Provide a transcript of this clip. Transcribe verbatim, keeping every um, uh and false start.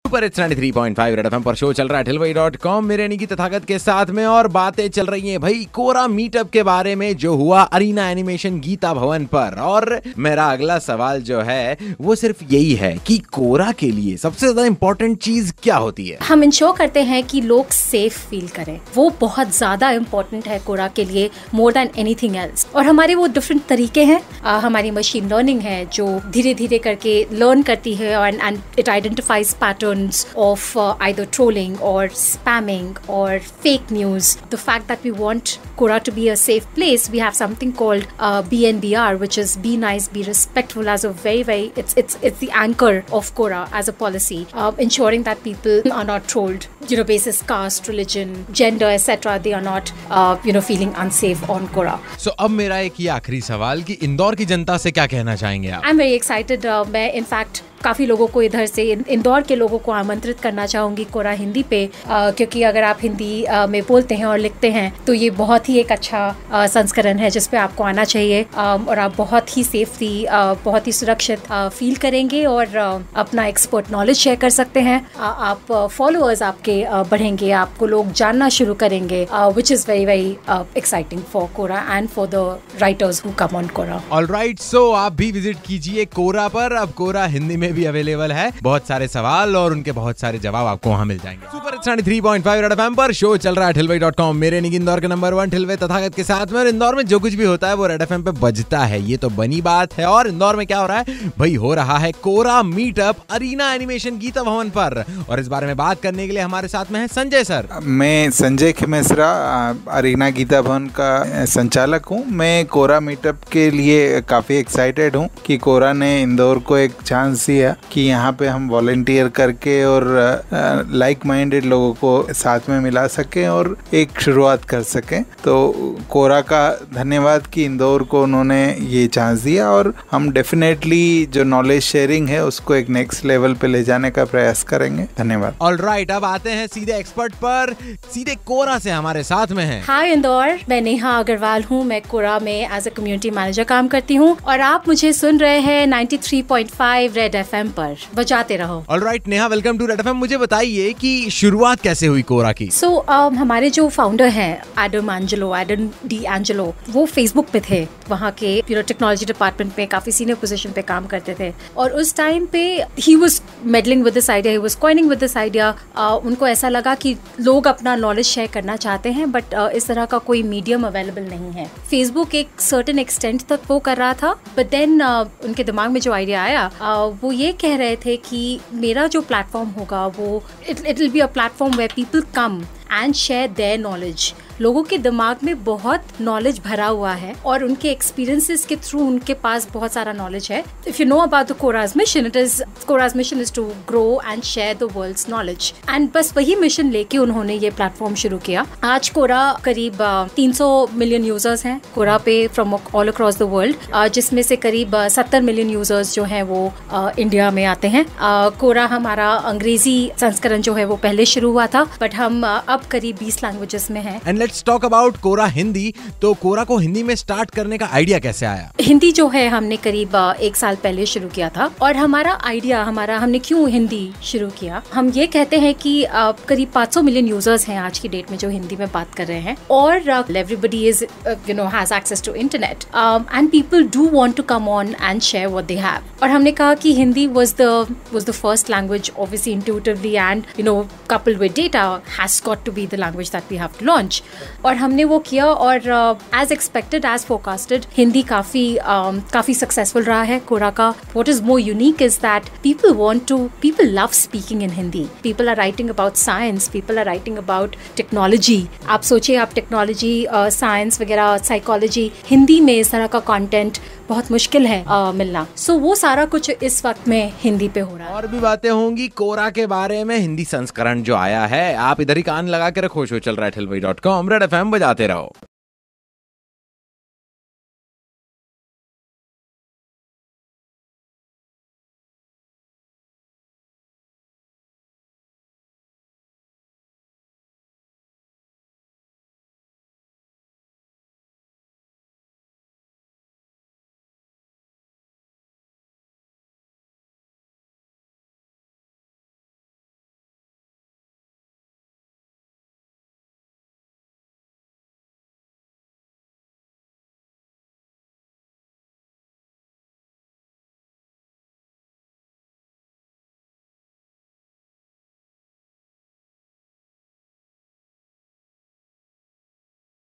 पर it's ninety three point five red FM पर show चल रहा है ठिलवई डॉट कॉम। मेरे निकी तथागत के साथ में और बातें चल रही हैं भाई कोरा मीटअप के बारे में जो हुआ अरीना एनिमेशन गीता भवन पर। और मेरा अगला सवाल जो है वो सिर्फ यही है कि कोरा के लिए सबसे ज्यादा इम्पोर्टेंट चीज क्या होती है? हम इंश्योर करते हैं कि लोग सेफ फील करें, वो बहुत ज्यादा इम्पोर्टेंट है कोरा के लिए, मोर देन एनीथिंग एल्स। और हमारे वो डिफरेंट तरीके हैं, आ, हमारी मशीन लर्निंग है जो धीरे धीरे करके लर्न करती है and it identifies pattern of uh, either trolling or spamming or fake news. The fact that we want Quora to be a safe place, we have something called uh, B N B R, which is Be Nice, Be Respectful, as a very, very, it's it's it's the anchor of Quora as a policy, uh, ensuring that people are not trolled, you know, basis caste, religion, gender, et cetera. They are not, uh, you know, feeling unsafe on Quora. So अब मेरा एक ये आखिरी सवाल कि इंदौर की जनता से क्या कहना चाहेंगे आप? I'm very excited. Uh, मैं in fact काफ़ी लोगों को इधर से इंदौर के लोगों को आमंत्रित करना चाहूँगी कोरा हिंदी पे, आ, क्योंकि अगर आप हिंदी आ, में बोलते हैं और लिखते हैं तो ये बहुत ही एक अच्छा आ, संस्करण है जिस पे आपको आना चाहिए, आ, और आप बहुत ही सेफली, बहुत ही सुरक्षित आ, फील करेंगे और आ, अपना एक्सपर्ट नॉलेज शेयर कर सकते हैं। आ, आप फॉलोअर्स आपके आ, बढ़ेंगे, आपको लोग जानना शुरू करेंगे, which is very very exciting for Quora and for the writers who come on Quora. Alright, so आप भी विजिट कीजिए कोरा पर। अब कोरा हिंदी में भी अवेलेबल है, बहुत सारे सवाल और उनके बहुत सारे जवाब आपको वहां मिल जाएंगे। Super it's ninety three point five red FM पर शो चल रहा है ठिलवई डॉट कॉम। मेरे निकी इंदौर के नंबर वन ठिलवे तथागत के साथ में, और इंदौर में जो कुछ भी होता है वो रेड एफएम पे बजता है, ये तो बनी बात है। और इंदौर में क्या हो रहा है भाई? हो रहा है Quora meetup Arena Animation Geeta Bhavan पर, और इस बारे में बात करने के लिए हमारे साथ में है संजय सर। मैं संजय खिमेसरा, अरीना गीता भवन का संचालक हूँ। मैं कोरा मीटअप के लिए काफी एक्साइटेड हूँ कि कोरा ने इंदौर को एक चांस दिया कि यहाँ पे हम वॉलंटियर करके और लाइक माइंडेड लोगों को साथ में मिला सकें और एक शुरुआत कर सकें। तो कोरा का धन्यवाद कि इंदौर को उन्होंने ये चांस दिया, और हम डेफिनेटली जो नॉलेज शेयरिंग है उसको एक नेक्स्ट लेवल पे ले जाने का प्रयास करेंगे। धन्यवाद। ऑलराइट, अब आते हैं सीधे एक्सपर्ट पर, सीधे कोरा से हमारे साथ में है। हाय इंदौर, मैं नेहा अग्रवाल हूँ। मैं कोरा में एज ए कम्युनिटी मैनेजर काम करती हूँ और आप मुझे सुन रहे हैं ninety three point five red FM पर। बजाते रहो। Alright Neha, welcome to red FM. मुझे बताइए कि शुरुआत कैसे हुई कोरा की? सो so, um, हमारे जो फाउंडर हैं Adam Angelo, Adam D'Angelo, वो फेसबुक पे थे, वहाँ के यू नो टेक्नोलॉजी डिपार्टमेंट में काफी सीनियर पोजीशन पे काम करते थे। और उस टाइम पे he was meddling with this idea, he was coining with this idea. उनको ऐसा लगा कि लोग अपना नॉलेज शेयर करना चाहते हैं, बट uh, इस तरह का कोई मीडियम अवेलेबल नहीं है। फेसबुक एक सर्टेन एक्सटेंट तक वो कर रहा था, बट देन uh, उनके दिमाग में जो आइडिया आया, uh, वो ये कह रहे थे कि मेरा जो प्लेटफॉर्म होगा वो it it will be a platform where people come and share their knowledge. लोगों के दिमाग में बहुत नॉलेज भरा हुआ है और उनके एक्सपीरियंसेस के थ्रू उनके पास बहुत सारा नॉलेज है। If you know about the Quora's mission, it is Quora's mission is to grow and share the world's knowledge, and बस वही मिशन लेके उन्होंने ये प्लेटफॉर्म शुरू किया। आज कोरा करीब तीन सौ मिलियन यूजर्स हैं कोरा पे from all across the world, जिसमें से करीब सत्तर मिलियन यूजर्स जो हैं वो इंडिया में आते हैं। कोरा हमारा अंग्रेजी संस्करण जो है वो पहले शुरू हुआ था, बट हम अब करीब बीस लैंग्वेजेस में हैं। Let's talk about Quora Hindi. तो कोरा को हिंदी में स्टार्ट करने का आइडिया कैसे आया? हिंदी जो है हमने करीब एक साल पहले शुरू किया था, और हमारा आइडिया, हमारा हमने क्यों हिंदी शुरू किया, हम ये कहते हैं कि करीब पाँच सौ मिलियन यूजर्स हैं आज की डेट में जो हिंदी में बात कर रहे हैं, और everybody is you know has access to internet and people do want to come on and share what they have. और हमने कहा कि Hindi was the was the first language, obviously intuitively and you know coupled with data has got to be the language that we have to launch. और हमने वो किया, और as expected, as forecasted, Hindi काफी um, काफी सक्सेसफुल रहा है कोरा का। What is more unique is that people want to people love speaking in Hindi. People are writing about science, people are writing about technology. आप सोचिए, आप टेक्नोलॉजी, साइंस वगैरह, psychology, Hindi में इस तरह का कंटेंट बहुत मुश्किल है uh, मिलना। सो so, वो सारा कुछ इस वक्त में हिंदी पे हो रहा है। और भी बातें होंगी कोरा के बारे में, हिंदी संस्करण जो आया है। आप इधर ही कान लगा के रखो, शो चल रहा है Thilwai dot com. Red FM बजाते रहो।